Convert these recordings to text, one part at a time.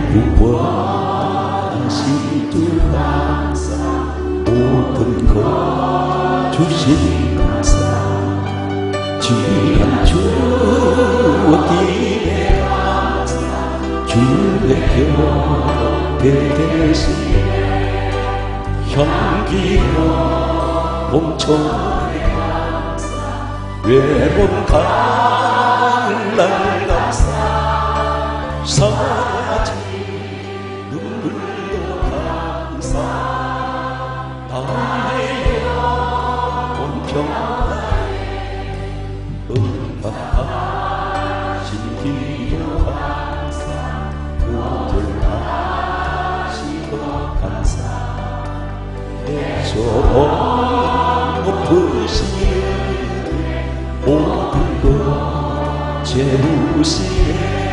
구원하신 주 감사, 모든 것 주신 감사, 지난 추억이네 감사, 주의 곁에 계시네 향기로 봄철에 감사, 외로운 갈날 감사, 사라진 눈물도 감사, 나의 온평하에 응답하신 기도 감사, 구절하시고 감사, 저 높으신 모든 것 채우시네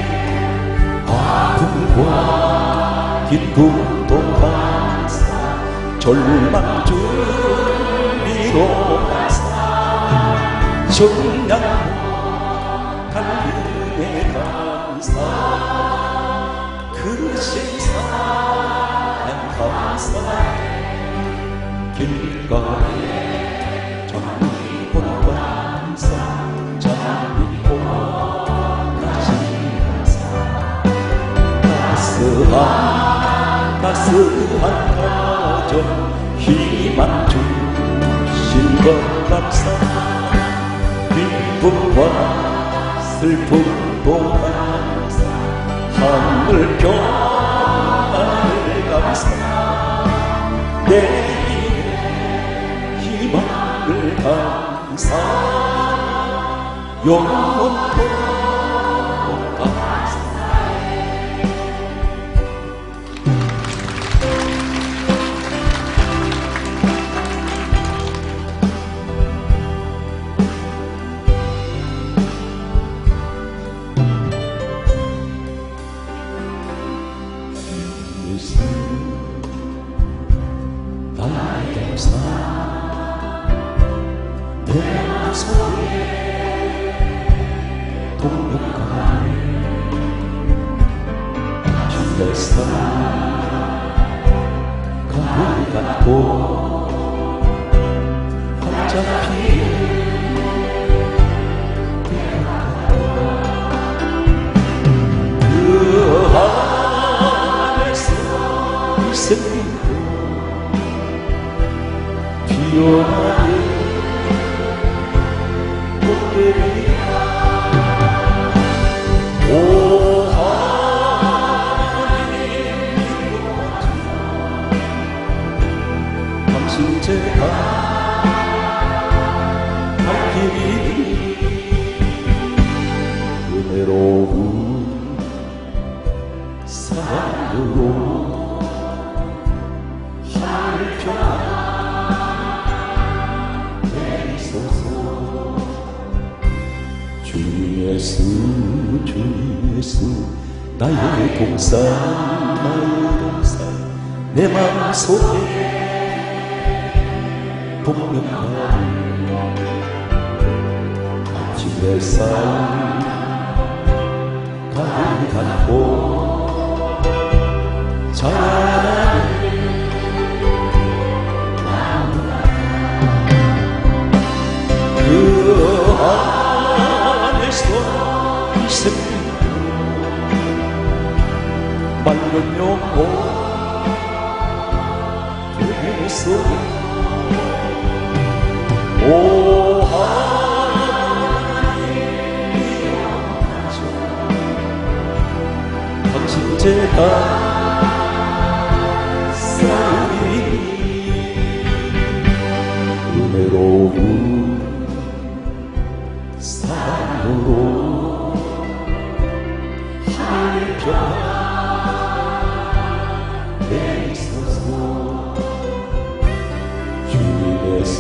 아픔과 기쁨도 감사, 절망 준비도 감사, 정량 갈등에 감사, 그 신사랑 감사, 길가에 정리본 감사, 장미꽃 가진 감사, 따스한 가정 희망 주신 것 감사, 기쁨과 슬픔도 감사, 하늘 평안을 감사, 내일의 희망을 감사, 영원토록 감사. 나의 감사 내 속에 동력하네 주의 사랑 가을 같고 어차피 그 안에서 있으니 피어나는 꽃들이야 오 하나님 이루어진 당신 제가 갈 길이 은혜로운 사랑으로 하늘 평안 주 예수 나의 동산 내 마음속에 복명하는 아침 햇살 가을 같고 자라나는 그 안에서 맑은 영혼 그에서 오 하나님 이어져 당신 제가 쌓으니 은혜로운 사랑으로 하늘 평안 내리소서 주 예수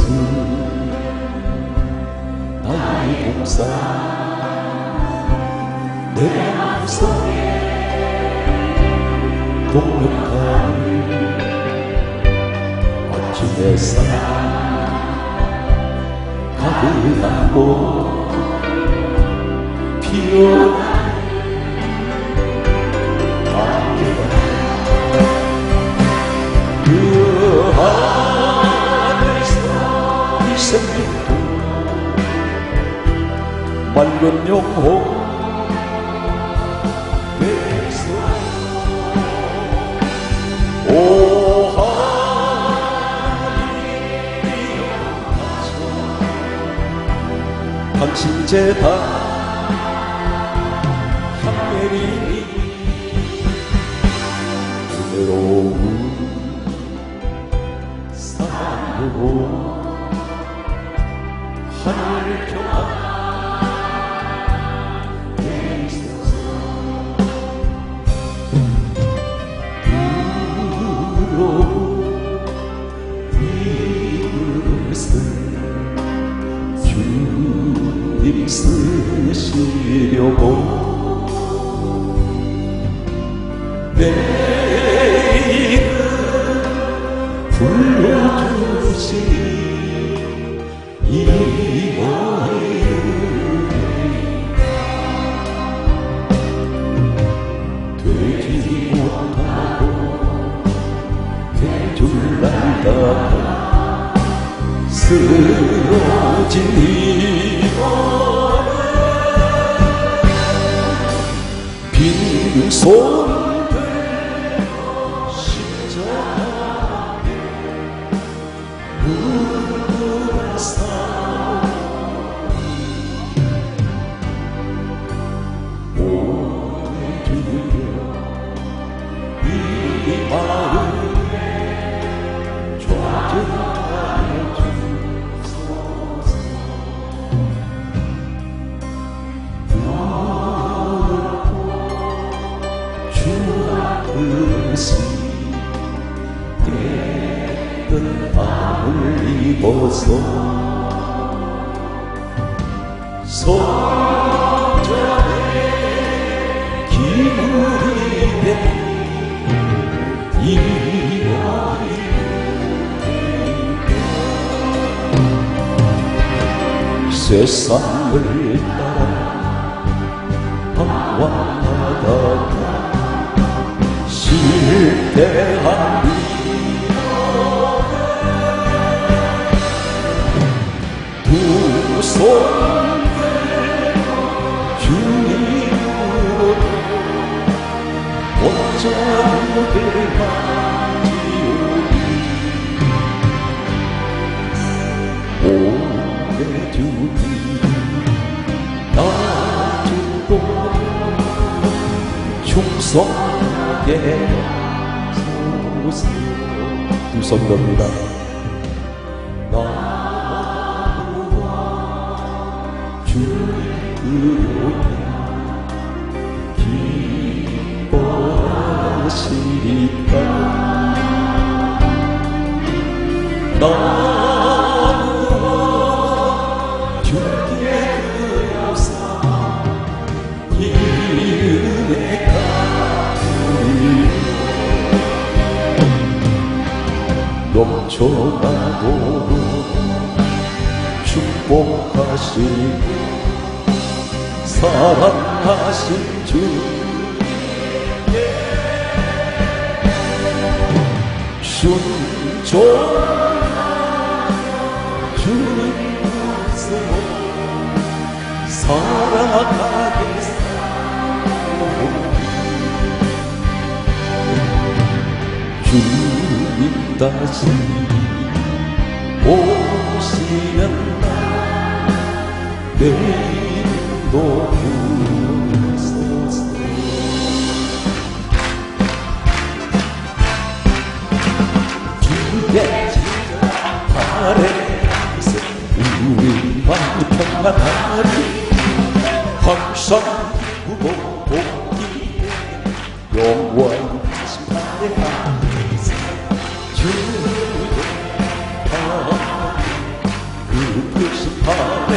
나의 동산 내 마음속에 동력하는 아침 햇살 가득 안고 피어나는 생명도 맑은 영혼 내서 오 하나님이여 당신 제단 향내리니 은혜로운 사랑으로 하늘 평안 내리소서. 은혜로운 이것을 주님 쓰시려고 내 이름 불러주시니 되지 못하고 대줄 난다 쓰러진 이거는 빈손 들고 십자가에 무릎을 쌓고 오래 주여 이 마음에 좌절하여 주소서. 뜻이 깨끗 밤을 입어서 성전에 기물이 된 이와이 세상을 따라 방황하다가 실패한 두 손 들고 주님으로 어쩌게 하지오니 오래 주님 놔주고 충성하게 하소서. 두 손 듭니다. 나와 주의 기뻐하시리까. 나와 주께 그여사 이 은혜가 넘쳐나도록 축복하시고 사랑하신 주님께 순종하여 주님 뜻으로 살아가겠사오니 주님 다시 오시면 내 이름도 부르소서. 주의 아래에서 우리 마음 평안하리 항상 구복복이 영원하신 아래에서 그 뜻이 밤에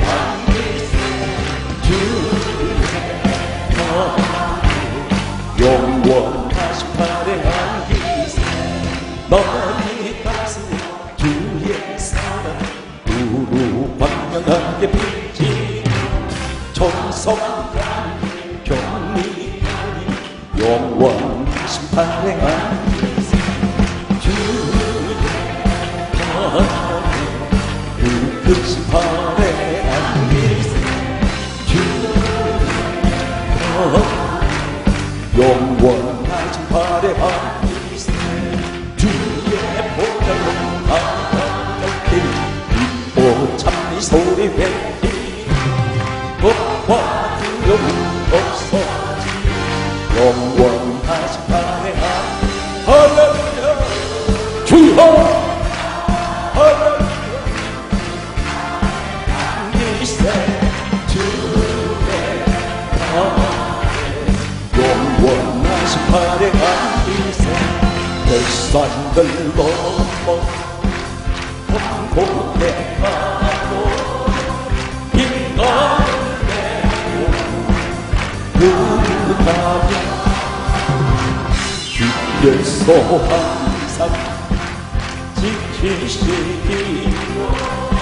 영원하신 팔에 안기세 너희 가슴에 주의 사랑 우루 광명하게 빛이 정성까지 경리하니 영원하신 팔에 안기세 주의 그 팔에 안기세 뱃산들 넘어 곳곳에 가고 인간을 내고 그다음에 주께서 항상 지키시기로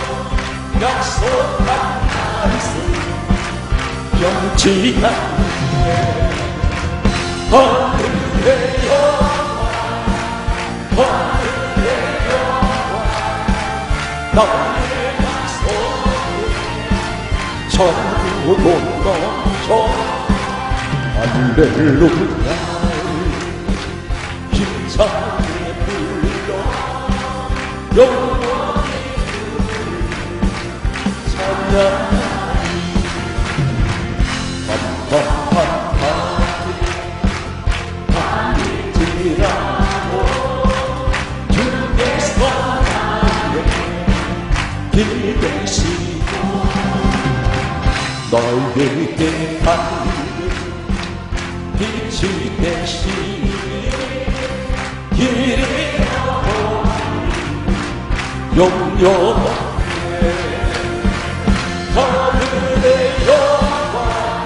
약속한 말씀 영치 않네 하늘의 영광 하늘의 영광 나의 약속 전부 넘쳐 할렐루야 힘차게 불러 영원히 찬양 기대시고 너에게 밝은 빛이 되시니 길이 영영해 하늘의 영광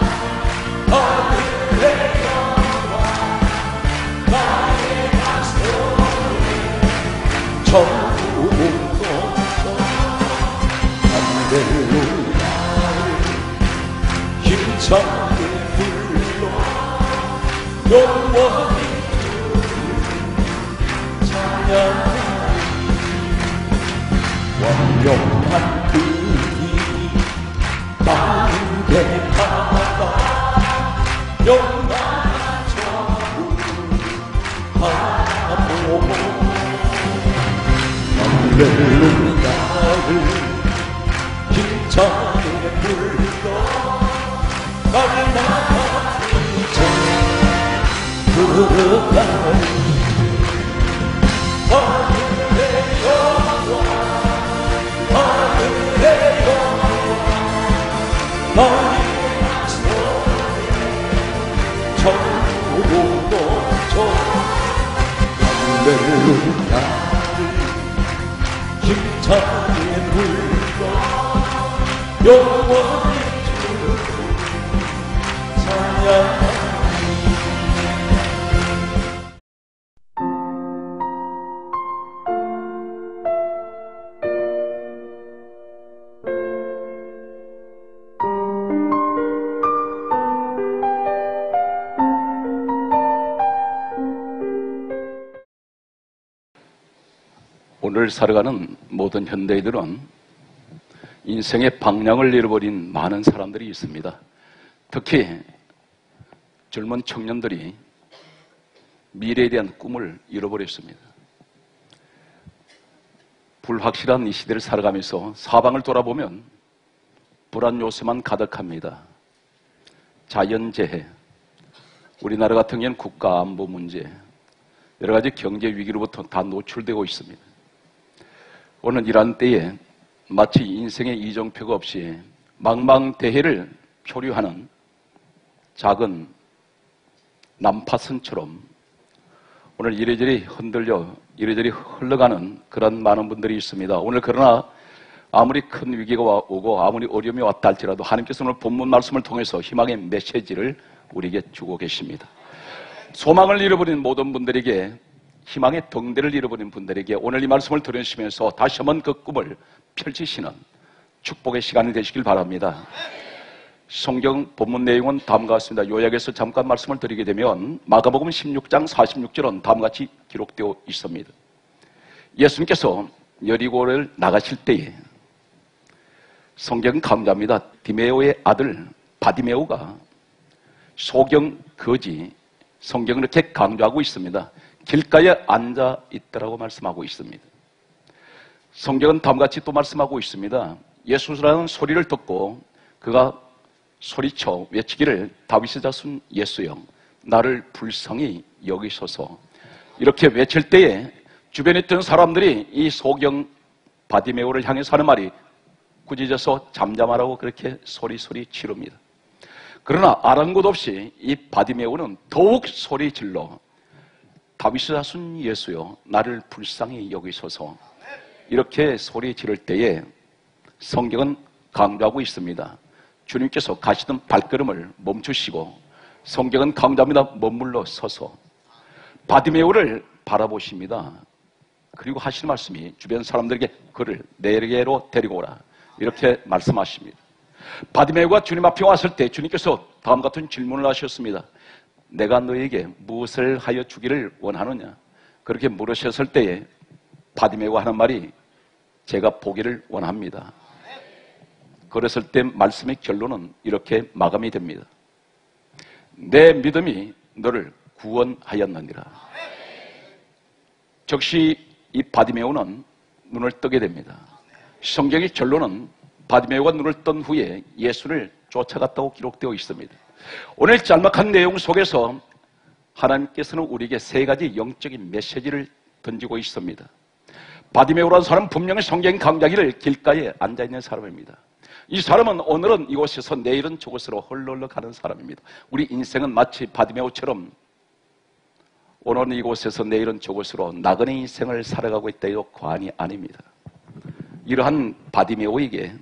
하늘의 영광 나의 약속 전부 할렐루야를 힘차게 불러 영원히 찬양하리 완벽한 그이 마음에 담아 영광 전부 바라보고 할렐루야를 힘차게 불러 날마다 부르다니 하늘의 영광 하늘의 영광 나의 약속 전부 넘쳐 할렐루야를 힘차게 불러 영원히 찬양하리 오늘 살아가는 모든 현대인들은 인생의 방향을 잃어버린 많은 사람들이 있습니다. 특히 젊은 청년들이 미래에 대한 꿈을 잃어버렸습니다. 불확실한 이 시대를 살아가면서 사방을 돌아보면 불안 요소만 가득합니다. 자연재해, 우리나라 같은 경우는 국가안보 문제, 여러 가지 경제 위기로부터 다 노출되고 있습니다. 오늘 이러한 때에 마치 인생의 이정표가 없이 망망대해를 표류하는 작은 난파선처럼 오늘 이래저래 흔들려 이래저래 흘러가는 그런 많은 분들이 있습니다. 오늘 그러나 아무리 큰 위기가 오고 아무리 어려움이 왔다 할지라도 하나님께서 오늘 본문 말씀을 통해서 희망의 메시지를 우리에게 주고 계십니다. 소망을 잃어버린 모든 분들에게, 희망의 덩대를 잃어버린 분들에게 오늘 이 말씀을 들으시면서 다시 한번 그 꿈을 펼치시는 축복의 시간이 되시길 바랍니다. 성경 본문 내용은 다음과 같습니다. 요약해서 잠깐 말씀을 드리게 되면 마가복음 16장 46절은 다음과 같이 기록되어 있습니다. 예수님께서 여리고를 나가실 때에 성경 강조합니다. 디메오의 아들 바디메오가 소경 거지, 성경은 이렇게 강조하고 있습니다. 길가에 앉아 있더라고 말씀하고 있습니다. 성경은 다음과 같이 또 말씀하고 있습니다. 예수라는 소리를 듣고 그가 소리쳐 외치기를 다윗의 자손 예수여 나를 불쌍히 여기소서. 이렇게 외칠 때에 주변에 있던 사람들이 이 소경 바디메오를 향해서 하는 말이 꾸짖어서 잠잠하라고 그렇게 소리 지릅니다. 그러나 아랑곳 없이 이 바디메오는 더욱 소리 질러 다윗의 자손 예수여 나를 불쌍히 여기소서. 이렇게 소리 지를 때에 성경은 강조하고 있습니다. 주님께서 가시던 발걸음을 멈추시고 성경은 강조합니다. 머물러 서서 바디메오를 바라보십니다. 그리고 하시는 말씀이 주변 사람들에게 그를 내게로 데리고 오라 이렇게 말씀하십니다. 바디메오가 주님 앞에 왔을 때 주님께서 다음 같은 질문을 하셨습니다. 내가 너에게 무엇을 하여 주기를 원하느냐? 그렇게 물으셨을 때에 바디메오가 하는 말이 제가 보기를 원합니다. 그랬을 때 말씀의 결론은 이렇게 마감이 됩니다. 내 믿음이 너를 구원하였느니라. 즉시 이 바디메오는 눈을 뜨게 됩니다. 성경의 결론은 바디메오가 눈을 뜬 후에 예수를 쫓아갔다고 기록되어 있습니다. 오늘 짤막한 내용 속에서 하나님께서는 우리에게 세 가지 영적인 메시지를 던지고 있습니다. 바디메오라는 사람은 분명히 성경 강좌기를 길가에 앉아있는 사람입니다. 이 사람은 오늘은 이곳에서 내일은 저곳으로 헐렁헐렁 가는 사람입니다. 우리 인생은 마치 바디메오처럼 오늘은 이곳에서 내일은 저곳으로 나그네 인생을 살아가고 있다 해도 과언이 아닙니다. 이러한 바디메오에게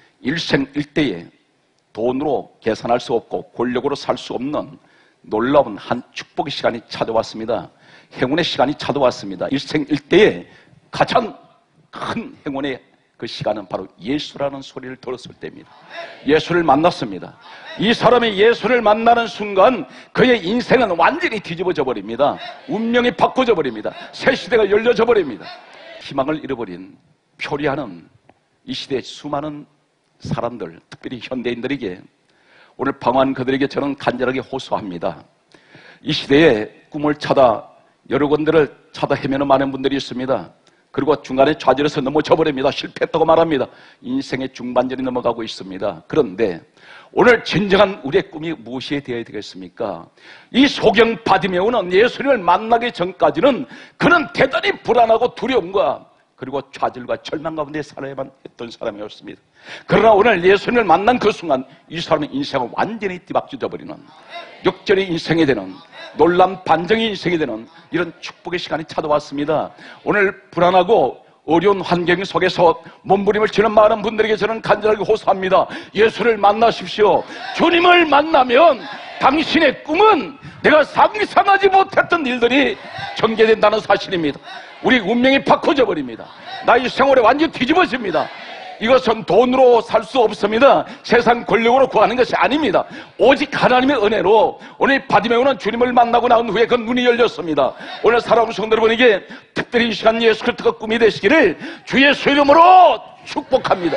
일생일대에 돈으로 계산할 수 없고 권력으로 살 수 없는 놀라운 한 축복의 시간이 찾아왔습니다. 행운의 시간이 찾아왔습니다. 일생일대에 가장 큰 행운의 그 시간은 바로 예수라는 소리를 들었을 때입니다. 예수를 만났습니다. 이 사람이 예수를 만나는 순간 그의 인생은 완전히 뒤집어져 버립니다. 운명이 바꿔져 버립니다. 새 시대가 열려져 버립니다. 희망을 잃어버린 표리하는 이 시대의 수많은 사람들, 특별히 현대인들에게 오늘 방황한 그들에게 저는 간절하게 호소합니다. 이 시대에 꿈을 찾아 여러 군데를 찾아 헤매는 많은 분들이 있습니다. 그리고 중간에 좌절해서 넘어져 버립니다. 실패했다고 말합니다. 인생의 중반전이 넘어가고 있습니다. 그런데 오늘 진정한 우리의 꿈이 무엇이 되어야 되겠습니까? 이 소경 바디메오는 예수님을 만나기 전까지는 그는 대단히 불안하고 두려움과 그리고 좌절과 절망 가운데 살아야만 했던 사람이었습니다. 그러나 오늘 예수님을 만난 그 순간 이 사람의 인생은 완전히 뒤바뀌어져 버리는 역전의 인생이 되는 놀란 반정의 인생이 되는 이런 축복의 시간이 찾아왔습니다. 오늘 불안하고 어려운 환경 속에서 몸부림을 치는 많은 분들에게 저는 간절하게 호소합니다. 예수를 만나십시오. 주님을 만나면 당신의 꿈은 내가 상상하지 못했던 일들이 전개된다는 사실입니다. 우리 운명이 바꿔져 버립니다. 나의 생활에 완전히 뒤집어집니다. 이것은 돈으로 살 수 없습니다. 세상 권력으로 구하는 것이 아닙니다. 오직 하나님의 은혜로 오늘 바디메오는 주님을 만나고 나온 후에 그 눈이 열렸습니다. 오늘 사랑하는 성도 여러분에게 특별히 이 시간 예수 그리스도가 꿈이 되시기를 주 예수 이름으로 축복합니다.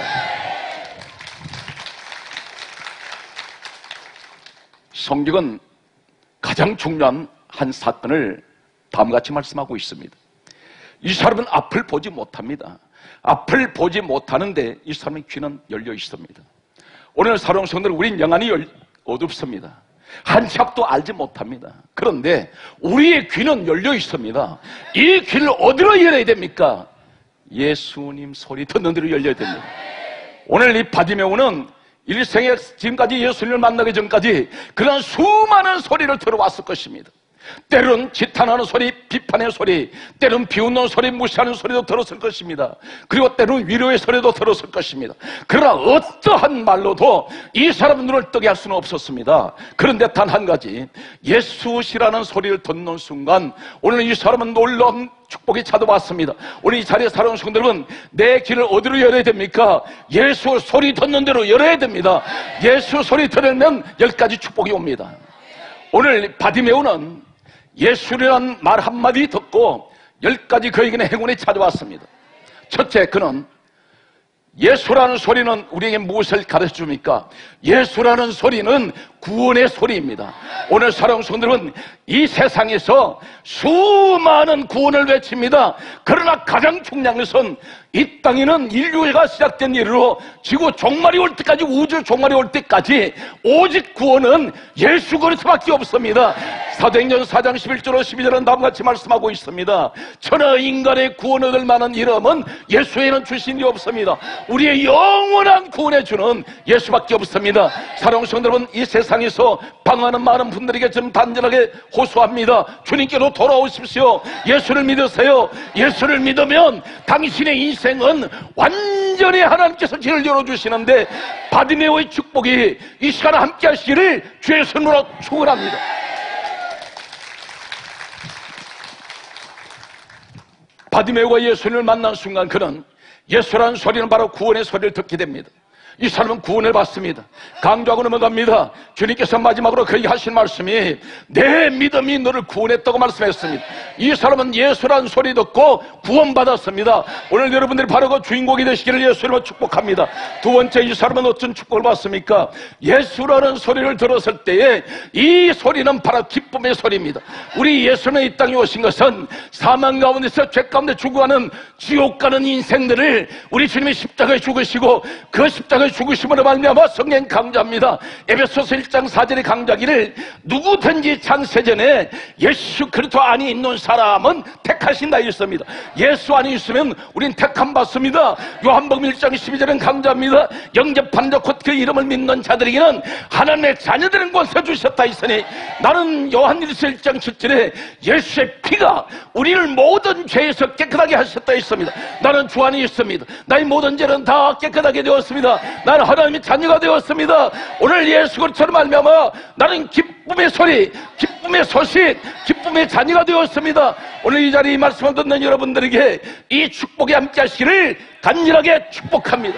성경은 가장 중요한 한 사건을 다음같이 말씀하고 있습니다. 이 사람은 앞을 보지 못합니다. 앞을 보지 못하는데 이 사람의 귀는 열려 있습니다. 오늘 사랑하는 성도들, 우린 영안이 어둡습니다. 한 치 앞도 알지 못합니다. 그런데 우리의 귀는 열려 있습니다. 이 귀를 어디로 열어야 됩니까? 예수님 소리 듣는 데로 열려야 됩니다. 오늘 이 바디메오는 일생에 지금까지 예수님을 만나기 전까지 그런 수많은 소리를 들어왔을 것입니다. 때론 지탄하는 소리, 비판의 소리, 때론 비웃는 소리, 무시하는 소리도 들었을 것입니다. 그리고 때론 위로의 소리도 들었을 것입니다. 그러나 어떠한 말로도 이 사람의 눈을 뜨게 할 수는 없었습니다. 그런데 단 한 가지, 예수시라는 소리를 듣는 순간 오늘 이 사람은 놀라운 축복이 찾아왔습니다. 오늘 이 자리에 살아온 성도 여러분, 내 귀를 어디로 열어야 됩니까? 예수 소리 듣는 대로 열어야 됩니다. 예수 소리 들으면 10가지 축복이 옵니다. 오늘 바디메오는 예수라는 말 한마디 듣고 10가지 그에게는 행운이 찾아왔습니다. 첫째, 그는 예수라는 소리는 우리에게 무엇을 가르쳐줍니까? 예수라는 소리는 구원의 소리입니다. 오늘 사랑하는 성도들은 이 세상에서 수많은 구원을 외칩니다. 그러나 가장 중요한 것은 이 땅에는 인류가 시작된 이후로 지구 종말이 올 때까지, 우주 종말이 올 때까지 오직 구원은 예수 그리스도밖에 없습니다. 사도행전 4장 11절로 12절은 다음같이 말씀하고 있습니다. 천하 인간의 구원 얻을 만한 이름은 예수에는 주신 이 없습니다. 우리의 영원한 구원의 주는 예수밖에 없습니다. 사랑하는 성도 여러분, 이 세상 세상에서 방황하는 많은 분들에게 저는 단전하게 호소합니다. 주님께로 돌아오십시오. 예수를 믿으세요. 예수를 믿으면 당신의 인생은 완전히 하나님께서 길을 열어주시는데 바디메오의 축복이 이 시간에 함께 하시기를 주의 손으로 축원합니다. 바디메오가 예수님을 만난 순간 그는 예수라는 소리는 바로 구원의 소리를 듣게 됩니다. 이 사람은 구원을 받습니다. 강조하고 넘어갑니다. 주님께서 마지막으로 그에게 하신 말씀이 내 믿음이 너를 구원했다고 말씀했습니다. 이 사람은 예수라는 소리 듣고 구원받았습니다. 오늘 여러분들이 바로 그 주인공이 되시기를 예수님을 축복합니다. 두 번째, 이 사람은 어떤 축복을 받습니까? 예수라는 소리를 들었을 때에 이 소리는 바로 기쁨의 소리입니다. 우리 예수는 이 땅에 오신 것은 사망 가운데서 죄 가운데 죽어가는 지옥 가는 인생들을 우리 주님이 십자가에 죽으시고 그 십자가에 죽으심으로 말미암아 성경 강조합니다. 에베소서 1장 4절에 강조하기를 누구든지 창세전에 예수 그리스도 안에 있는 사람은 택하신다 있습니다. 예수 안에 있으면 우린 택함 받습니다. 요한복음 1장 12절은 강조합니다. 영접한 자 곧 그 이름을 믿는 자들에게는 하나님의 자녀들은 권세 주셨다 있으니 나는 요한일서 1장 7절에 예수의 피가 우리를 모든 죄에서 깨끗하게 하셨다 있습니다. 나는 주 안에 있습니다. 나의 모든 죄는 다 깨끗하게 되었습니다. 나는 하나님의 자녀가 되었습니다. 오늘 예수 그리스도로 말미암아 나는 기쁨의 소리, 기쁨의 소식, 기쁨의 자녀가 되었습니다. 오늘 이 자리에 이 말씀을 듣는 여러분들에게 이 축복이 함께 하시기를 간절하게 축복합니다.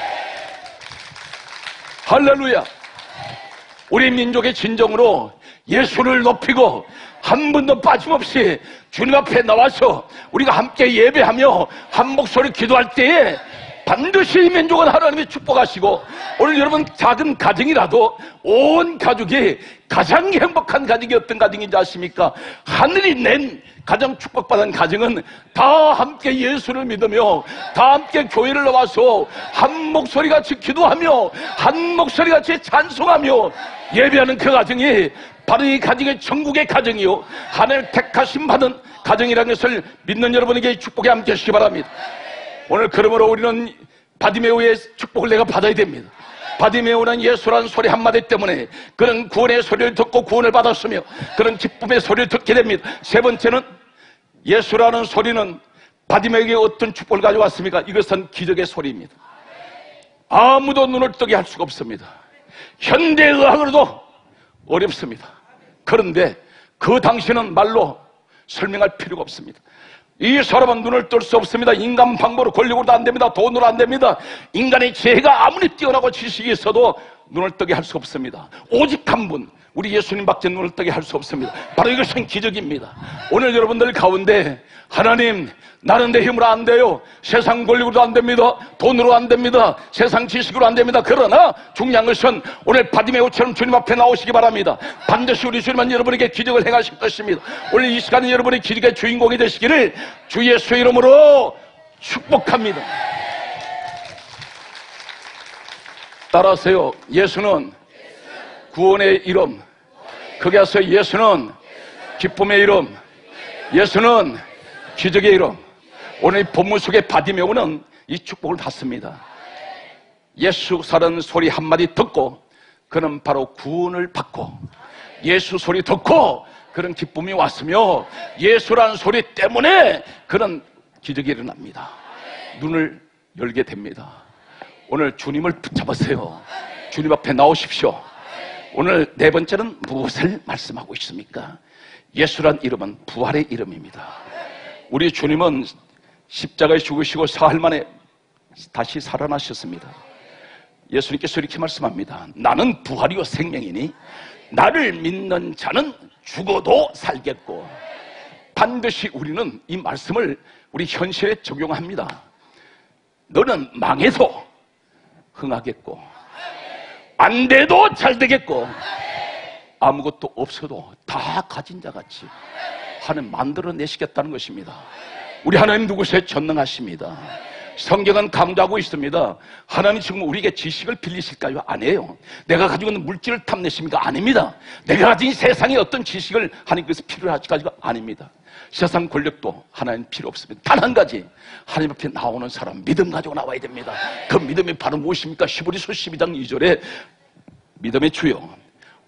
할렐루야. 우리 민족의 진정으로 예수를 높이고 한 번도 빠짐없이 주님 앞에 나와서 우리가 함께 예배하며 한 목소리 기도할 때에 반드시 이 민족은 하나님이 축복하시고 오늘 여러분 작은 가정이라도 온 가족이 가장 행복한 가정이 어떤 가정인지 아십니까? 하늘이 낸 가장 축복받은 가정은 다 함께 예수를 믿으며 다 함께 교회를 나와서 한 목소리같이 기도하며 한 목소리같이 찬송하며 예배하는 그 가정이 바로 이 가정이 천국의 가정이요 하늘 택하심 받은 가정이라는 것을 믿는 여러분에게 축복이 함께 하시기 바랍니다. 오늘 그러므로 우리는 바디메오의 축복을 내가 받아야 됩니다. 바디메오는 예수라는 소리 한마디 때문에 그런 구원의 소리를 듣고 구원을 받았으며 그런 기쁨의 소리를 듣게 됩니다. 세 번째는 예수라는 소리는 바디메오에게 어떤 축복을 가져왔습니까? 이것은 기적의 소리입니다. 아무도 눈을 뜨게 할 수가 없습니다. 현대의학으로도 어렵습니다. 그런데 그 당시는 말로 설명할 필요가 없습니다. 이 사람은 눈을 뜰 수 없습니다. 인간 방법으로 권력으로도 안 됩니다. 돈으로 안 됩니다. 인간의 지혜가 아무리 뛰어나고 지식이 있어도 눈을 뜨게 할 수 없습니다. 오직 한 분, 우리 예수님밖에 눈을 뜨게 할 수 없습니다. 바로 이것은 기적입니다. 오늘 여러분들 가운데 하나님 나는 내 힘으로 안 돼요. 세상 권력으로도 안 됩니다. 돈으로 안 됩니다. 세상 지식으로 안 됩니다. 그러나 중요한 것은 오늘 바디메오처럼 주님 앞에 나오시기 바랍니다. 반드시 우리 주님은 여러분에게 기적을 행하실 것입니다. 오늘 이 시간에 여러분의 기적의 주인공이 되시기를 주 예수의 이름으로 축복합니다. 따라하세요. 예수는 구원의 이름, 거기에서 예수는 기쁨의 이름, 예수는 기적의 이름. 오늘 이 본문 속의 바디메오는 이 축복을 받습니다. 예수라는 소리 한마디 듣고 그는 바로 구원을 받고 예수 소리 듣고 그런 기쁨이 왔으며 예수라는 소리 때문에 그런 기적이 일어납니다. 눈을 열게 됩니다. 오늘 주님을 붙잡으세요. 주님 앞에 나오십시오. 오늘 네 번째는 무엇을 말씀하고 있습니까? 예수란 이름은 부활의 이름입니다. 우리 주님은 십자가에 죽으시고 사흘 만에 다시 살아나셨습니다. 예수님께서 이렇게 말씀합니다. 나는 부활이요 생명이니 나를 믿는 자는 죽어도 살겠고. 반드시 우리는 이 말씀을 우리 현실에 적용합니다. 너는 망해도 흥하겠고 안 돼도 잘 되겠고 아무것도 없어도 다 가진 자같이 하나님 만들어내시겠다는 것입니다. 우리 하나님 누구세요? 전능하십니다. 성경은 강조하고 있습니다. 하나님 지금 우리에게 지식을 빌리실까요? 아니에요. 내가 가지고 있는 물질을 탐내십니까? 아닙니다. 내가 가진 세상의 어떤 지식을 하나님께서 필요하지가 아닙니다. 세상 권력도 하나님 필요 없습니다. 단 한 가지, 하나님 앞에 나오는 사람 믿음 가지고 나와야 됩니다. 그 믿음이 바로 무엇입니까? 히브리서 12장 2절에 믿음의 주요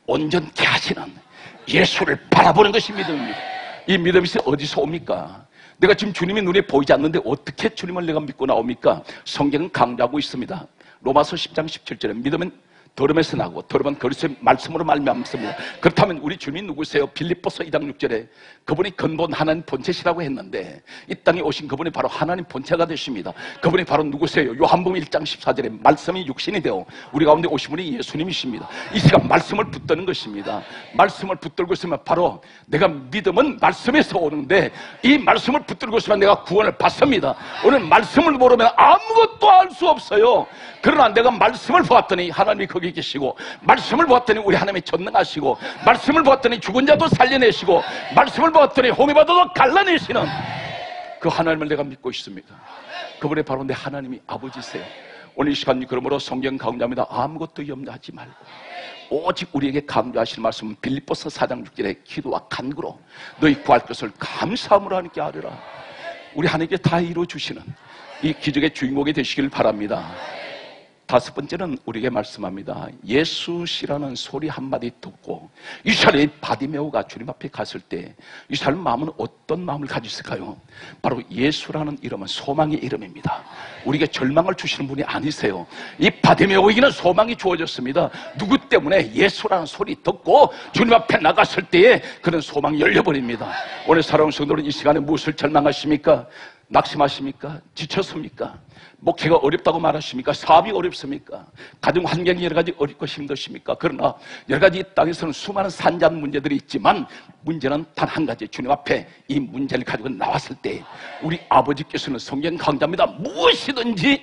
온전케 하시는 예수를 바라보는 것이 믿음입니다. 이 믿음이 어디서 옵니까? 내가 지금 주님이 눈에 보이지 않는데 어떻게 주님을 내가 믿고 나옵니까? 성경은 강조하고 있습니다. 로마서 10장 17절에 믿음은 들음에서 나고 들음은 그리스도의 말씀으로 말미암습니다. 그렇다면 우리 주님이 누구세요? 빌립보서 2장 6절에 그분이 근본 하나님 본체시라고 했는데 이 땅에 오신 그분이 바로 하나님 본체가 되십니다. 그분이 바로 누구세요? 요한복음 1장 14절에 말씀이 육신이 되어 우리 가운데 오신 분이 예수님이십니다. 이 시간 말씀을 붙드는 것입니다. 말씀을 붙들고 있으면 바로 내가 믿음은 말씀에서 오는데 이 말씀을 붙들고 있으면 내가 구원을 받습니다. 오늘 말씀을 모르면 아무것도 알 수 없어요. 그러나 내가 말씀을 보았더니 하나님이 거기 계시고, 말씀을 보았더니 우리 하나님이 전능하시고, 말씀을 보았더니 죽은 자도 살려내시고, 말씀을 보았더니 홍해바다도 갈라내시는 그 하나님을 내가 믿고 있습니다. 그분이 바로 내 하나님이 아버지세요. 오늘 이 시간 그러므로 성경 강조합니다. 아무것도 염려하지 말고 오직 우리에게 강조하실 말씀은 빌립보서 4장 6절에 기도와 간구로 너희 구할 것을 감사함으로 하나님께 아뢰라. 우리 하나님께 다 이루어주시는 이 기적의 주인공이 되시길 바랍니다. 다섯 번째는 우리에게 말씀합니다. 예수시라는 소리 한마디 듣고 이 사람이 바디메오가 주님 앞에 갔을 때 이 사람 마음은 어떤 마음을 가지고 있을까요? 바로 예수라는 이름은 소망의 이름입니다. 우리에게 절망을 주시는 분이 아니세요. 이 바디메오에게는 소망이 주어졌습니다. 누구 때문에? 예수라는 소리 듣고 주님 앞에 나갔을 때에 그런 소망이 열려버립니다. 오늘 사랑하는 성도들은 이 시간에 무엇을 절망하십니까? 낙심하십니까? 지쳤습니까? 목회가 어렵다고 말하십니까? 사업이 어렵습니까? 가정 환경이 여러 가지 어렵고 힘드십니까? 그러나 여러 가지 이 땅에서는 수많은 산전 문제들이 있지만 문제는 단 한 가지, 주님 앞에 이 문제를 가지고 나왔을 때 우리 아버지께서는 성경 강조합니다. 무엇이든지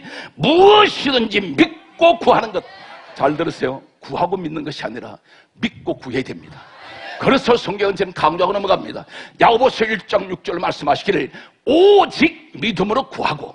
믿고 구하는 것. 잘 들으세요. 구하고 믿는 것이 아니라 믿고 구해야 됩니다. 그래서 성경은 지금 강조하고 넘어갑니다. 야고보서 1장 6절 말씀하시기를 오직 믿음으로 구하고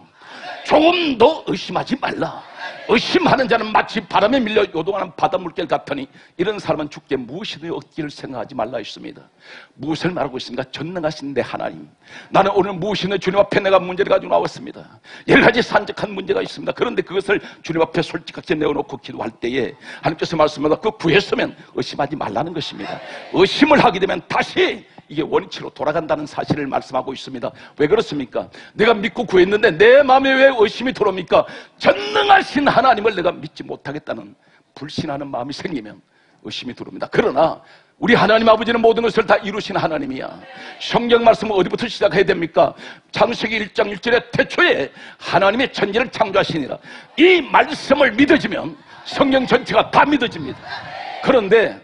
조금 더 의심하지 말라. 의심하는 자는 마치 바람에 밀려 요동하는 바다 물결 같으니 이런 사람은 죽게 무엇이든 얻기를 생각하지 말라 했습니다. 무엇을 말하고 있습니까? 전능하신 내 하나님, 나는 오늘 무엇이든 주님 앞에 내가 문제를 가지고 나왔습니다. 여러 가지 산적한 문제가 있습니다. 그런데 그것을 주님 앞에 솔직하게 내어놓고 기도할 때에 하나님께서 말씀하다 그 구했으면 의심하지 말라는 것입니다. 의심을 하게 되면 다시 이게 원칙으로 돌아간다는 사실을 말씀하고 있습니다. 왜 그렇습니까? 내가 믿고 구했는데 내 마음에 왜 의심이 들어옵니까? 전능하신 하나님을 내가 믿지 못하겠다는 불신하는 마음이 생기면 의심이 들어옵니다. 그러나 우리 하나님 아버지는 모든 것을 다 이루신 하나님이야. 성경 말씀은 어디부터 시작해야 됩니까? 창세기 1장 1절에 태초에 하나님의 천지를 창조하시니라. 이 말씀을 믿어지면 성경 전체가 다 믿어집니다. 그런데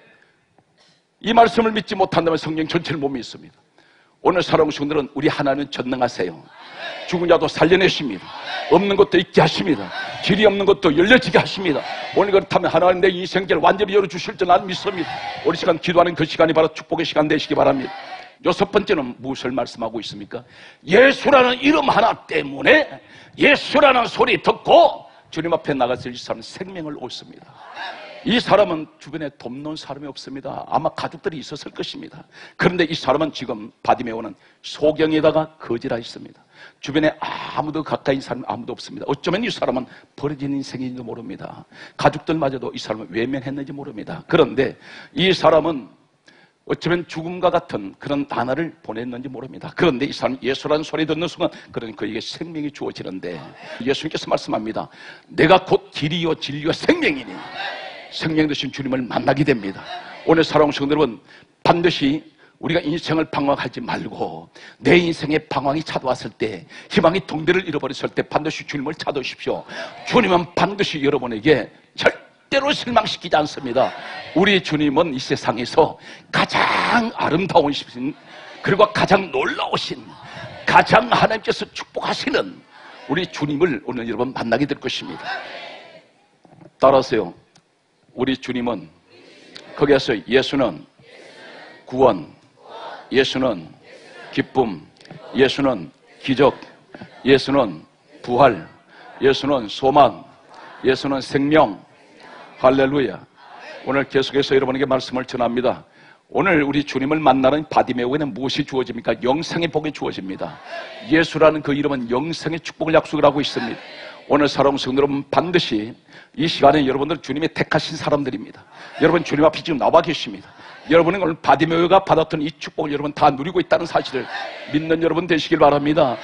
이 말씀을 믿지 못한다면 성경 전체를 못 믿습니다. 오늘 사랑하는 성도들은 우리 하나님은 전능하세요. 죽은 자도 살려내십니다. 없는 것도 있게 하십니다. 길이 없는 것도 열려지게 하십니다. 오늘 그렇다면 하나님 내 인생길 완전히 열어주실 줄 나는 믿습니다. 우리 시간 기도하는 그 시간이 바로 축복의 시간 되시기 바랍니다. 여섯 번째는 무엇을 말씀하고 있습니까? 예수라는 이름 하나 때문에 예수라는 소리 듣고 주님 앞에 나가서 이 사람은 생명을 얻습니다. 이 사람은 주변에 돕는 사람이 없습니다. 아마 가족들이 있었을 것입니다. 그런데 이 사람은 지금 바디메오는 소경에다가 거지라 있습니다. 주변에 아무도 가까이 있는 사람이 아무도 없습니다. 어쩌면 이 사람은 버려진 인생인지도 모릅니다. 가족들마저도 이 사람을 외면했는지 모릅니다. 그런데 이 사람은 어쩌면 죽음과 같은 그런 단어를 보냈는지 모릅니다. 그런데 이 사람 예수라는 소리 듣는 순간 그러니 그에게 생명이 주어지는데 예수님께서 말씀합니다. 내가 곧 길이요 진리요 생명이니 생명 되신 주님을 만나게 됩니다. 오늘 사랑하는 성도 여러분, 반드시 우리가 인생을 방황하지 말고 내 인생에 방황이 찾아왔을 때, 희망이 동대를 잃어버렸을 때 반드시 주님을 찾으십시오. 주님은 반드시 여러분에게 절대로 실망시키지 않습니다. 우리 주님은 이 세상에서 가장 아름다우신, 그리고 가장 놀라우신, 가장 하나님께서 축복하시는 우리 주님을 오늘 여러분 만나게 될 것입니다. 따라하세요. 우리 주님은, 거기에서 예수는 구원, 예수는 기쁨, 예수는 기적, 예수는 부활, 예수는 소망, 예수는 생명. 할렐루야. 오늘 계속해서 여러분에게 말씀을 전합니다. 오늘 우리 주님을 만나는 바디메오에는 무엇이 주어집니까? 영생의 복이 주어집니다. 예수라는 그 이름은 영생의 축복을 약속을 하고 있습니다. 오늘 사랑하는 성도 여러분, 반드시 이 시간에 여러분들 주님이 택하신 사람들입니다. 여러분 주님 앞에 지금 나와 계십니다. 여러분은 오늘 바디메오가 받았던 이 축복을 여러분 다 누리고 있다는 사실을 믿는 여러분 되시길 바랍니다.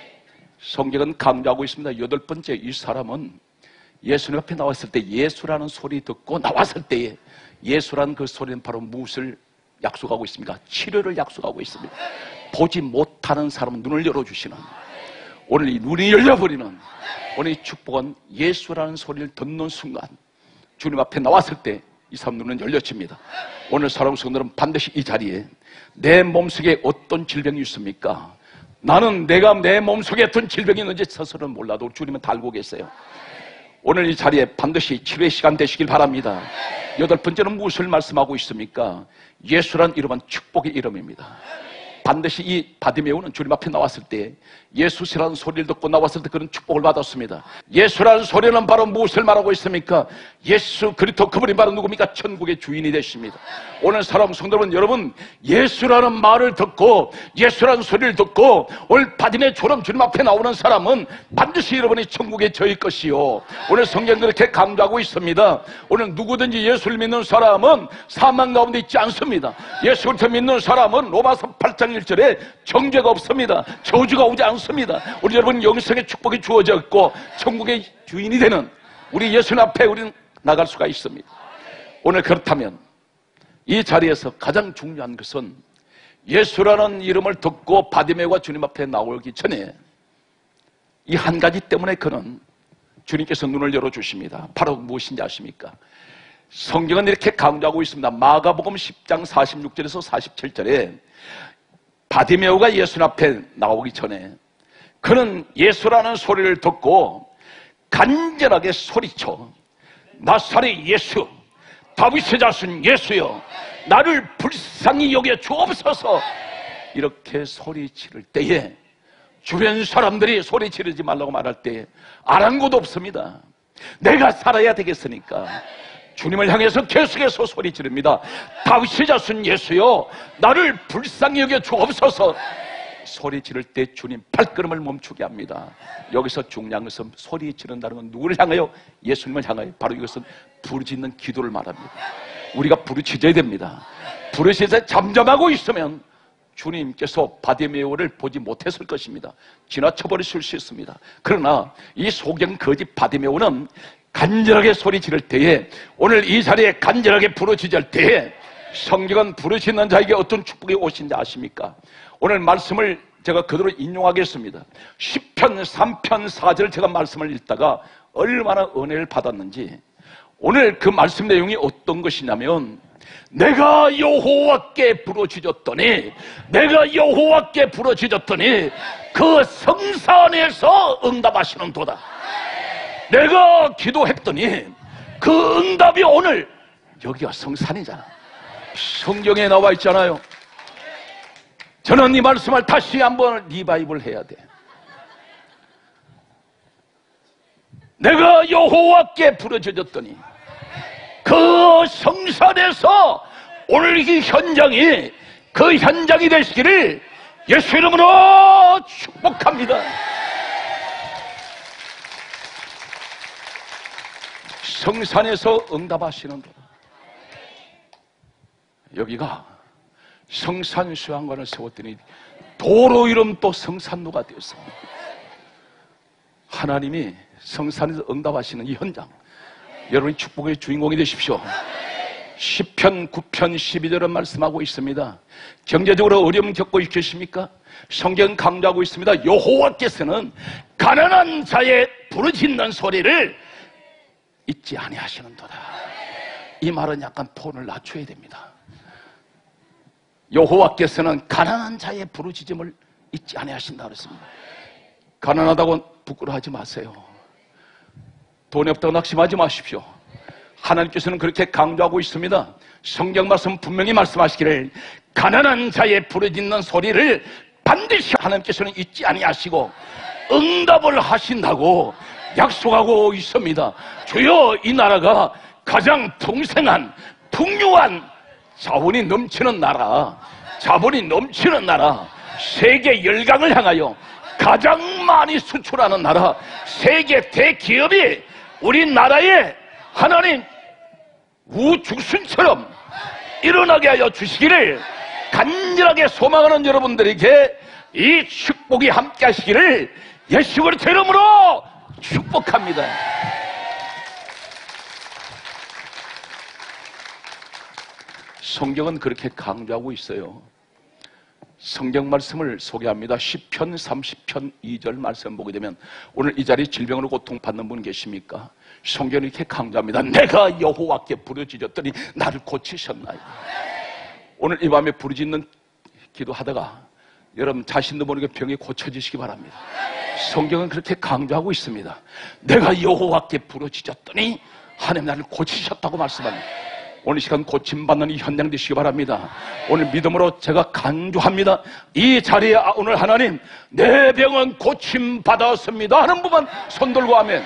성경은 강조하고 있습니다. 8번째, 이 사람은 예수님 앞에 나왔을 때 예수라는 소리 듣고 나왔을 때에 예수라는 그 소리는 바로 무엇을 약속하고 있습니까? 치료를 약속하고 있습니다. 보지 못하는 사람은 눈을 열어주시는, 오늘 이 눈이 열려버리는 오늘 이 축복은 예수라는 소리를 듣는 순간 주님 앞에 나왔을 때 이 사람 눈은 열려집니다. 오늘 사랑하는 성도들은 반드시 이 자리에 내 몸속에 어떤 질병이 있습니까? 나는 내가 내 몸속에 어떤 질병이 있는지 스스로는 몰라도 주님은 다 알고 계세요. 오늘 이 자리에 반드시 치료의 시간 되시길 바랍니다. 8번째는 무엇을 말씀하고 있습니까? 예수란 이름은 축복의 이름입니다. 반드시 이 바디메오는 주님 앞에 나왔을 때 예수시라는 소리를 듣고 나왔을 때 그런 축복을 받았습니다. 예수라는 소리는 바로 무엇을 말하고 있습니까? 예수 그리스도, 그분이 바로 누굽니까? 천국의 주인이 되십니다. 오늘 사랑하는 성도 여러분, 예수라는 말을 듣고 예수라는 소리를 듣고 오늘 바디메오처럼 주님 앞에 나오는 사람은 반드시 여러분이 천국에 저일 것이요, 오늘 성경 그렇게 강조하고 있습니다. 오늘 누구든지 예수를 믿는 사람은 사망 가운데 있지 않습니다. 예수 그리스도 믿는 사람은 로마서 8장 1절에 정죄가 없습니다. 저주가 오지 않습니다. 우리 여러분 영생의 축복이 주어졌고 천국의 주인이 되는 우리 예수님 앞에 우리는 나갈 수가 있습니다. 오늘 그렇다면 이 자리에서 가장 중요한 것은 예수라는 이름을 듣고 바디메오가 주님 앞에 나오기 전에 이 한 가지 때문에 그는 주님께서 눈을 열어주십니다. 바로 무엇인지 아십니까? 성경은 이렇게 강조하고 있습니다. 마가복음 10장 46절에서 47절에 바디메오가 예수 앞에 나오기 전에 그는 예수라는 소리를 듣고 간절하게 소리쳐 나사렛 예수, 다윗의 자손 예수여, 나를 불쌍히 여겨 주옵소서, 이렇게 소리치를 때에 주변 사람들이 소리 지르지 말라고 말할 때에 아랑곳 없습니다. 내가 살아야 되겠으니까 주님을 향해서 계속해서 소리 지릅니다. 다윗의 자손 예수여, 나를 불쌍히 여겨 주옵소서. 소리 지를 때 주님 발걸음을 멈추게 합니다. 여기서 중요한 것은 소리 지른다는 건 누구를 향하여? 예수님을 향하여. 바로 이것은 부르짖는 기도를 말합니다. 우리가 부르짖어야 됩니다. 부르짖어 잠잠하고 있으면 주님께서 바디메오를 보지 못했을 것입니다. 지나쳐버리실 수 있습니다. 그러나 이 소경 거짓 바디메오는 간절하게 소리 지를 때에, 오늘 이 자리에 간절하게 부르짖을 때에 성경은 부르짖는 자에게 어떤 축복이 오신지 아십니까? 오늘 말씀을 제가 그대로 인용하겠습니다. 시편 3편 4절 제가 말씀을 읽다가 얼마나 은혜를 받았는지, 오늘 그 말씀 내용이 어떤 것이냐면, 내가 여호와께 부르짖었더니, 내가 여호와께 부르짖었더니 그 성산에서 응답하시는도다. 내가 기도했더니 그 응답이 오늘, 여기가 성산이잖아. 성경에 나와 있잖아요. 저는 이 말씀을 다시 한번 리바이벌 해야 돼. 내가 여호와께 부르짖었더니 그 성산에서 오늘 이 현장이 그 현장이 되시기를 예수 이름으로 축복합니다. 성산에서 응답하시는도다. 여기가 성산수양관을 세웠더니 도로 이름 또 성산로가 되었습니다. 하나님이 성산에서 응답하시는 이 현장, 여러분이 축복의 주인공이 되십시오. 시편 9편 12절은 말씀하고 있습니다. 경제적으로 어려움 겪고 계십니까? 성경 강조하고 있습니다. 여호와께서는 가난한 자의 부르짖는 소리를 잊지 아니하시는도다. 이 말은 약간 톤을 낮춰야 됩니다. 여호와께서는 가난한 자의 부르짖음을 잊지 아니하신다 그랬습니다. 가난하다고 부끄러워하지 마세요. 돈이 없다고 낙심하지 마십시오. 하나님께서는 그렇게 강조하고 있습니다. 성경 말씀 분명히 말씀하시기를 가난한 자의 부르짖는 소리를 반드시 하나님께서는 잊지 아니하시고 응답을 하신다고 약속하고 있습니다. 주여, 이 나라가 가장 풍성한 풍요한 자원이 넘치는 나라, 자본이 넘치는 나라, 세계 열강을 향하여 가장 많이 수출하는 나라, 세계 대기업이 우리나라에 하나님 우죽순처럼 일어나게 하여 주시기를 간절하게 소망하는 여러분들에게 이 축복이 함께 하시기를 예수 그리스도의 이름으로 축복합니다. 성경은 그렇게 강조하고 있어요. 성경 말씀을 소개합니다. 시편 30편 2절 말씀 보게 되면, 오늘 이 자리에 질병으로 고통받는 분 계십니까? 성경은 이렇게 강조합니다. 내가 여호와께 부르짖었더니 나를 고치셨나이다. 오늘 이 밤에 부르짖는 기도하다가 여러분 자신도 모르게 병이 고쳐지시기 바랍니다. 성경은 그렇게 강조하고 있습니다. 내가 여호와께 부르짖었더니 하나님 나를 고치셨다고 말씀합니다. 오늘 시간 고침받는 이 현장 되시기 바랍니다. 오늘 믿음으로 제가 간주합니다. 이 자리에 오늘 하나님 내 병은 고침받았습니다 하는 분만 손 들고 아멘.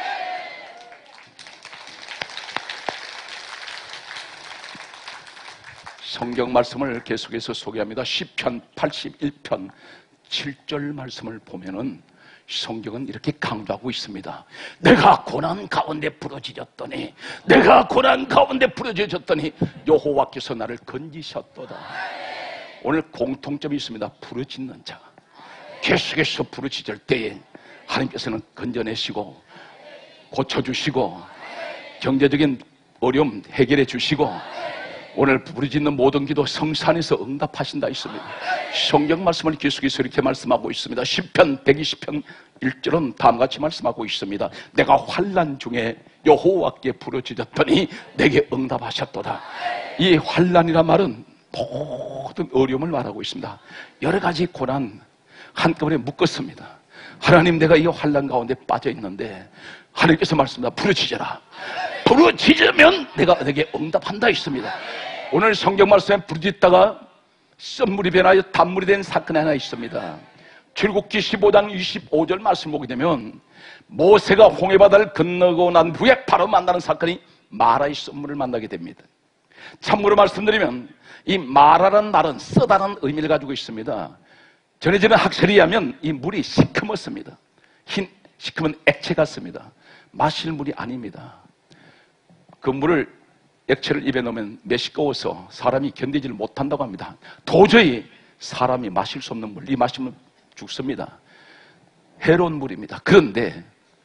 성경 말씀을 계속해서 소개합니다. 시편 81편 7절 말씀을 보면은 성경은 이렇게 강조하고 있습니다. 내가 고난 가운데 부러지셨더니, 내가 고난 가운데 부러지셨더니 여호와께서 나를 건지셨도다. 오늘 공통점이 있습니다. 부르짖는 자, 계속해서 부르짖을 때에 하나님께서는 건져내시고 고쳐주시고 경제적인 어려움 해결해 주시고 오늘 부르짖는 모든 기도 성산에서 응답하신다 있습니다. 성경 말씀을 계속해서 이렇게 말씀하고 있습니다. 시편 120편 1절은 다음같이 말씀하고 있습니다. 내가 환난 중에 여호와께 부르짖었더니 내게 응답하셨도다. 이 환난이란 말은 모든 어려움을 말하고 있습니다. 여러 가지 고난 한꺼번에 묶었습니다. 하나님, 내가 이 환난 가운데 빠져 있는데 하나님께서 말씀합니다. 부르짖어라. 부르짖으면 내가 내게 응답한다 있습니다. 오늘 성경 말씀에 부르짖다가 썸물이 변하여 단물이 된 사건이 하나 있습니다. 출애굽기 15장 25절 말씀 보게 되면 모세가 홍해바다를 건너고 난 후에 바로 만나는 사건이 마라의 썸물을 만나게 됩니다. 참고로 말씀드리면 이 마라라는 말은 쓰다는 의미를 가지고 있습니다. 전해지는 학설에 의하면 이 물이 시커멓습니다. 시커먼 액체 같습니다. 마실 물이 아닙니다. 그 물을 액체를 입에 넣으면 메시꺼워서 사람이 견디지를 못한다고 합니다. 도저히 사람이 마실 수 없는 물, 이 마시면 죽습니다. 해로운 물입니다. 그런데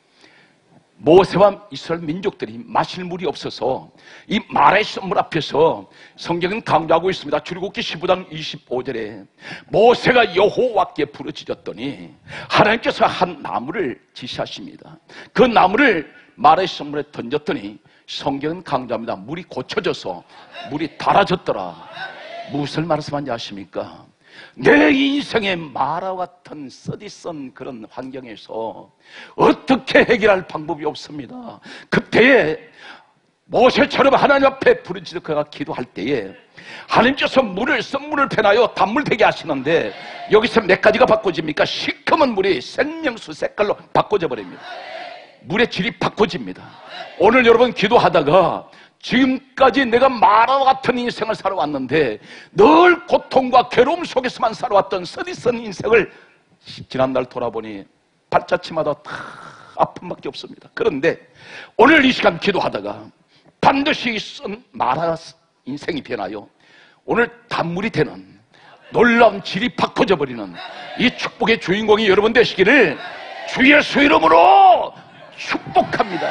모세와 이스라엘 민족들이 마실 물이 없어서 이 마라의 물 앞에서 성경은 강조하고 있습니다. 출애굽기 15장 25절에 모세가 여호와께 부르짖었더니 하나님께서 한 나무를 지시하십니다. 그 나무를 마라의 물에 던졌더니 성경은 강조합니다. 물이 고쳐져서 물이 달아졌더라. 무엇을 말씀하는지 아십니까? 내 인생의 마라와 같은 쓰디쓴 그런 환경에서 어떻게 해결할 방법이 없습니다. 그때에 모세처럼 하나님 앞에 부르짖어 그가 기도할 때에 하나님께서 썸물을 변하여 단물 되게 하시는데 여기서 몇 가지가 바꿔집니까? 시커먼 물이 생명수 색깔로 바꿔져 버립니다. 물의 질이 바꿔집니다. 오늘 여러분 기도하다가 지금까지 내가 마라와 같은 인생을 살아왔는데 늘 고통과 괴로움 속에서만 살아왔던 쓰디쓴 인생을 지난날 돌아보니 발자취마다 다 아픔밖에 없습니다. 그런데 오늘 이 시간 기도하다가 반드시 쓴 마라 인생이 변하여 오늘 단물이 되는 놀라운 질이 바꿔져 버리는 이 축복의 주인공이 여러분 되시기를 주 예수 이름으로 축복합니다.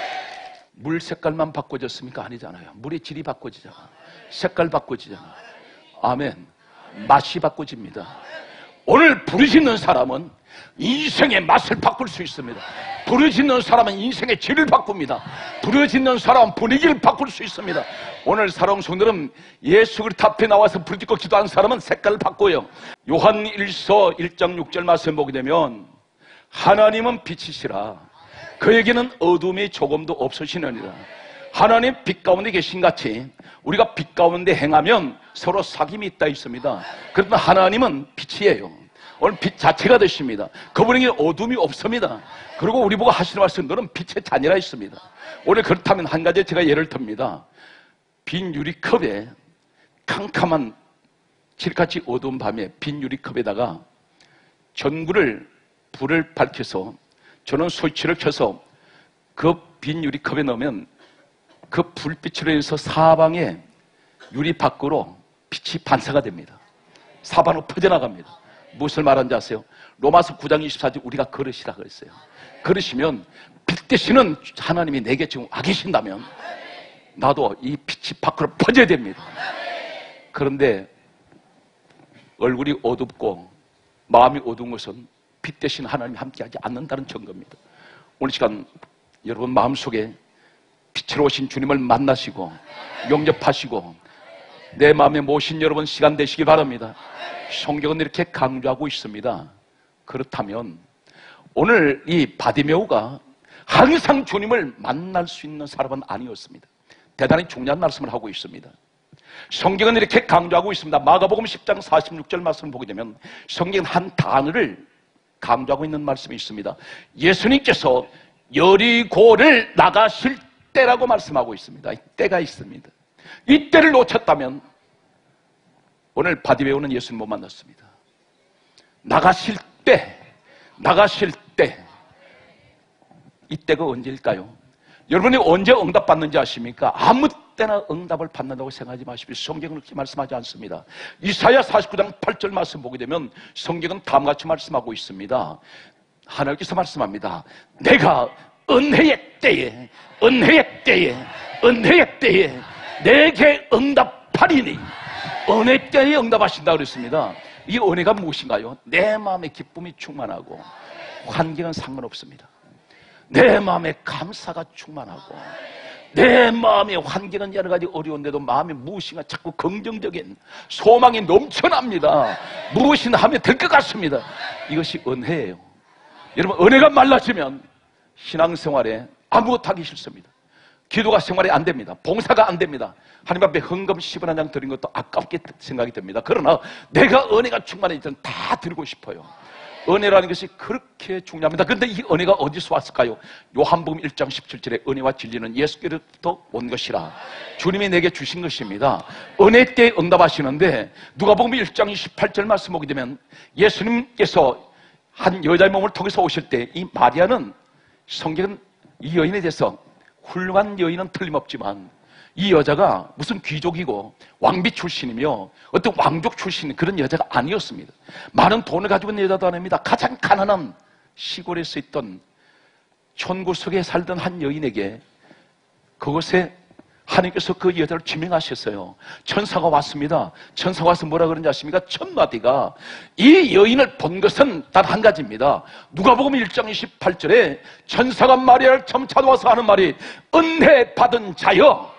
물 색깔만 바꿔졌습니까? 아니잖아요. 물의 질이 바꿔지잖아. 색깔 바꿔지잖아. 아멘. 맛이 바꿔집니다. 오늘 부르짖는 사람은 인생의 맛을 바꿀 수 있습니다. 부르짖는 사람은 인생의 질을 바꿉니다. 부르짖는 사람은 분위기를 바꿀 수 있습니다. 오늘 사랑하는 성도들은 예수 그리스도 앞에 나와서 부르짖고 기도하는 사람은 색깔을 바꿔요. 요한 1서 1장 6절 말씀 보게 되면 하나님은 빛이시라 그에게는 어둠이 조금도 없으시느니라. 하나님 빛 가운데 계신 같이 우리가 빛 가운데 행하면 서로 사귐이 있다 있습니다. 그러나 하나님은 빛이에요. 오늘 빛 자체가 되십니다. 그분에게 어둠이 없습니다. 그리고 우리 보고 하시는 말씀 너는 빛의 자녀라 있습니다. 오늘 그렇다면 한 가지 제가 예를 듭니다. 빈 유리컵에 캄캄한 칠같이 어두운 밤에 빈 유리컵에다가 전구를 불을 밝혀서 저는 스위치를 켜서 그 빈 유리컵에 넣으면 그 불빛으로 인해서 사방에 유리 밖으로 빛이 반사가 됩니다. 사방으로 퍼져나갑니다. 무엇을 말하는지 아세요? 로마서 9장 24절 우리가 그릇이라 그랬어요. 그릇이면 빛 되시는 하나님이 내게 지금 와 계신다면 나도 이 빛이 밖으로 퍼져야 됩니다. 그런데 얼굴이 어둡고 마음이 어두운 것은 빛 되신 하나님이 함께하지 않는다는 증거입니다. 오늘 시간 여러분 마음속에 빛으로 오신 주님을 만나시고 영접하시고 내 마음에 모신 여러분 시간 되시기 바랍니다. 성경은 이렇게 강조하고 있습니다. 그렇다면 오늘 이 바디메오가 항상 주님을 만날 수 있는 사람은 아니었습니다. 대단히 중요한 말씀을 하고 있습니다. 성경은 이렇게 강조하고 있습니다. 마가복음 10장 46절 말씀을 보게 되면 성경은 한 단어를 강조하고 있는 말씀이 있습니다. 예수님께서 여리고를 나가실 때라고 말씀하고 있습니다. 이 때가 있습니다. 이 때를 놓쳤다면 오늘 바디메오는 예수님 못 만났습니다. 나가실 때 이때가 언제일까요? 여러분이 언제 응답받는지 아십니까? 아무 때나 응답을 받는다고 생각하지 마십시오. 성경은 그렇게 말씀하지 않습니다. 이사야 49장 8절 말씀 보게 되면 성경은 다음같이 말씀하고 있습니다. 하나님께서 말씀합니다. 내가 은혜의 때에 내게 응답하리니 은혜 때에 응답하신다고 그랬습니다. 이 은혜가 무엇인가요? 내 마음에 기쁨이 충만하고 환경은 상관없습니다. 내 마음에 감사가 충만하고 내 마음의 환경은 여러 가지 어려운데도 마음에 무엇인가 자꾸 긍정적인 소망이 넘쳐납니다. 무엇이나 하면 될 것 같습니다. 이것이 은혜예요. 여러분 은혜가 말라지면 신앙생활에 아무것도 하기 싫습니다. 기도가 생활이 안 됩니다. 봉사가 안 됩니다. 하나님 앞에 헌금 10원 한 장 드린 것도 아깝게 생각이 됩니다. 그러나 내가 은혜가 충만해질 때는 다 드리고 싶어요. 은혜라는 것이 그렇게 중요합니다. 그런데 이 은혜가 어디서 왔을까요? 요한복음 1장 17절에 은혜와 진리는 예수께로부터 온 것이라 주님이 내게 주신 것입니다. 은혜 때에 응답하시는데 누가복음 1장 28절 말씀 보게 되면 예수님께서 한 여자의 몸을 통해서 오실 때 이 마리아는 성경은 이 여인에 대해서 훌륭한 여인은 틀림없지만 이 여자가 무슨 귀족이고 왕비 출신이며 어떤 왕족 출신 그런 여자가 아니었습니다. 많은 돈을 가지고 있는 여자도 아닙니다. 가장 가난한 시골에서 있던 촌구석에 살던 한 여인에게 그곳에 하나님께서 그 여자를 지명하셨어요. 천사가 왔습니다. 천사가 와서 뭐라 그런지 아십니까? 첫 마디가 이 여인을 본 것은 단 한 가지입니다. 누가복음 1장 28절에 천사가 마리아를 처음 찾아와서 하는 말이 은혜 받은 자여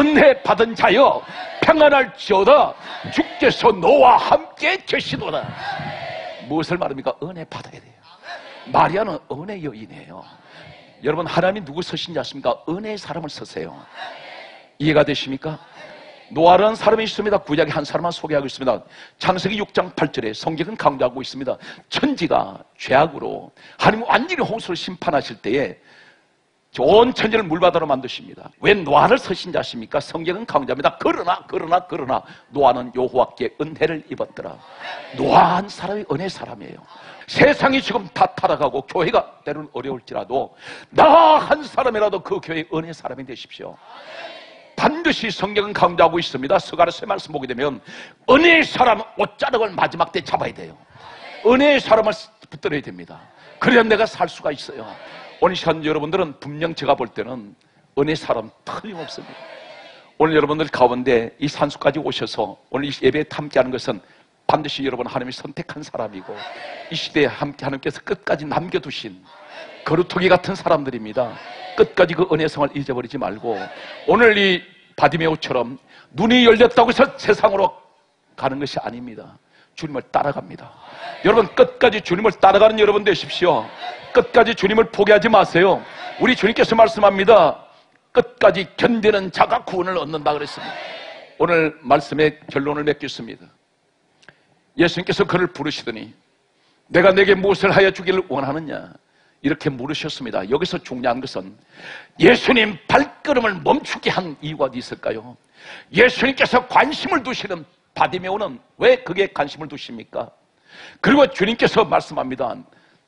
평안할지어다 주께서 너와 함께 계시도다. 무엇을 말합니까? 은혜 받아야 돼요. 마리아는 은혜 여인이에요. 여러분 하나님이 누구 서신지 아십니까? 은혜의 사람을 서세요. 이해가 되십니까? 노아라는 사람이 있습니다. 구약의 한 사람만 소개하고 있습니다. 창세기 6장 8절에 성경은 강조하고 있습니다. 천지가 죄악으로 하나님 완전히 홍수를 심판하실 때에 온 천지를 물바다로 만드십니다. 왜 노아를 서신지 아십니까? 성경은 강조합니다. 그러나 노아는 여호와께 은혜를 입었더라. 노아 한 사람이 은혜 사람이에요. 세상이 지금 다 타락하고 교회가 때로는 어려울지라도 나 한 사람이라도 그 교회의 은혜 사람이 되십시오. 반드시 성경은 강조하고 있습니다. 스가랴서의 말씀 보게 되면 은혜의 사람은 옷자락을 마지막 때 잡아야 돼요. 은혜의 사람을 붙들어야 됩니다. 그래야 내가 살 수가 있어요. 오늘 시간 여러분들은 분명 제가 볼 때는 은혜의 사람 틀림없습니다. 오늘 여러분들 가운데 이 산수까지 오셔서 오늘 이 예배에 함께하는 것은 반드시 여러분 하나님이 선택한 사람이고 이 시대에 함께 하나님께서 끝까지 남겨두신 거루토기 같은 사람들입니다. 끝까지 그 은혜의 성을 잊어버리지 말고 오늘 이 바디메오처럼 눈이 열렸다고 해서 세상으로 가는 것이 아닙니다. 주님을 따라갑니다. 여러분 끝까지 주님을 따라가는 여러분 되십시오. 끝까지 주님을 포기하지 마세요. 우리 주님께서 말씀합니다. 끝까지 견디는 자가 구원을 얻는다 그랬습니다. 오늘 말씀의 결론을 맺겠습니다. 예수님께서 그를 부르시더니 내가 내게 무엇을 하여 주기를 원하느냐 이렇게 물으셨습니다. 여기서 중요한 것은 예수님 발걸음을 멈추게 한 이유가 어디 있을까요? 예수님께서 관심을 두시는 바디메오는 왜 그게 관심을 두십니까? 그리고 주님께서 말씀합니다.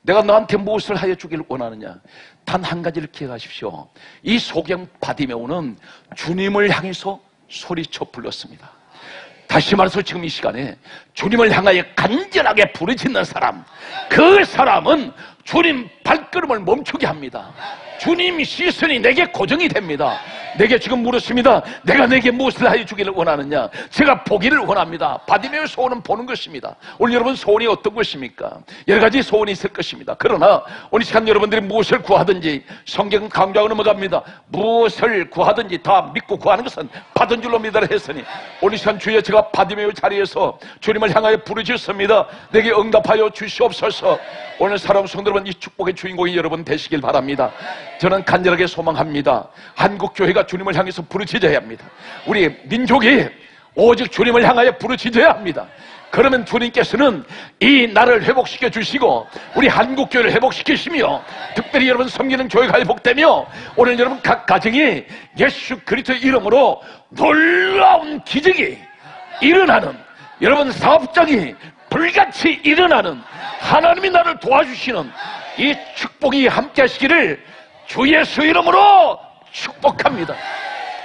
내가 너한테 무엇을 하여 주기를 원하느냐? 단 한 가지를 기억하십시오. 이 소경 바디메오는 주님을 향해서 소리쳐 불렀습니다. 다시 말해서 지금 이 시간에 주님을 향하여 간절하게 부르짖는 사람, 그 사람은 주님 발걸음을 멈추게 합니다. 주님 시선이 내게 고정이 됩니다. 내게 지금 물었습니다. 내가 내게 무엇을 하여 주기를 원하느냐? 제가 보기를 원합니다. 바디메오의 소원은 보는 것입니다. 오늘 여러분 소원이 어떤 것입니까? 여러 가지 소원이 있을 것입니다. 그러나 오늘 시간 여러분들이 무엇을 구하든지, 성경은 강조하고 넘어갑니다. 무엇을 구하든지 다 믿고 구하는 것은 받은 줄로 믿으라 했으니, 오늘 시간 주여 제가 바디메오 자리에서 주님을 향하여 부르짖습니다. 내게 응답하여 주시옵소서. 오늘 사랑하는 성도 여러분, 이 축복의 주인공이 여러분 되시길 바랍니다. 저는 간절하게 소망합니다. 한국교회가 주님을 향해서 부르짖어야 합니다. 우리 민족이 오직 주님을 향하여 부르짖어야 합니다. 그러면 주님께서는 이 나라를 회복시켜 주시고 우리 한국교회를 회복시키시며, 특별히 여러분 섬기는 교회가 회복되며, 오늘 여러분 각 가정이 예수 그리스도의 이름으로 놀라운 기적이 일어나는, 여러분 사업장이 불같이 일어나는, 하나님이 나를 도와주시는 이 축복이 함께 하시기를 주 예수 이름으로 축복합니다.